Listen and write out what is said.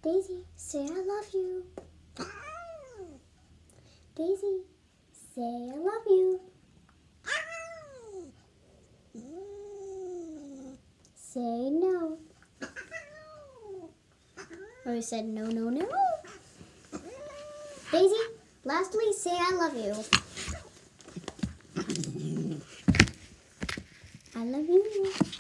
Daisy, say I love you. Daisy, say I love you. Say no. Oh, you said no, no, no. Daisy, lastly, say I love you. I love you.